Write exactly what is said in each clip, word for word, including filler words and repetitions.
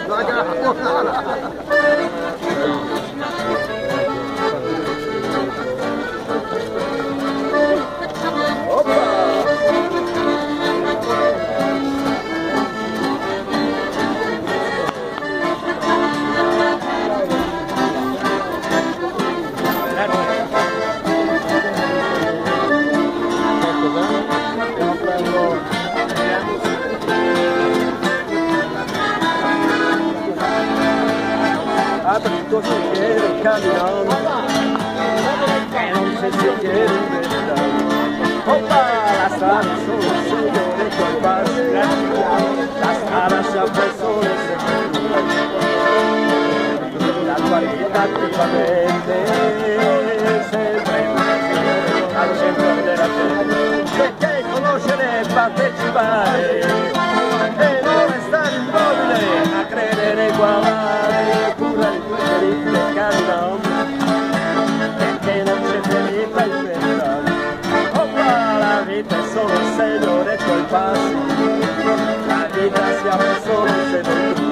Tutto sentiero camminando e non c'è sentiero in verità. Oppa, la strada solo il Signore col passo, la strada si apre solo se la tua vita attivamente sempre al centro della gente, perché conoscere e partecipare e non restare immobile a credere guardare cura le tue ferite camminano perché non c'è ferita in verità. Oppa, la vita è solo il segno dei tuoi passi, la vita si apre solo se non tu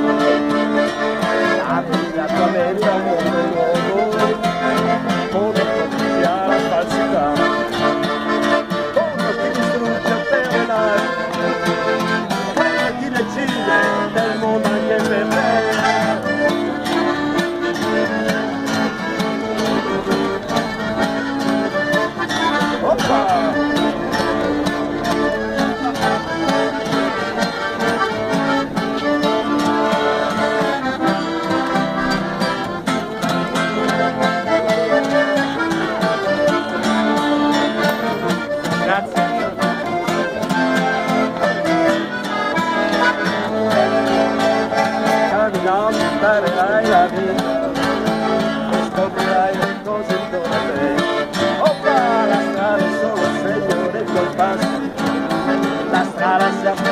apri la tua mente a un mondo nuovo, come sia la falsità, come ti distrugge a terminare, come ti decide del mondo anche per me. Imparerai la vita e scoprirai le cose intorno a te. Oppa, la strada è solo il segno dei tuoi passi, la strada si apre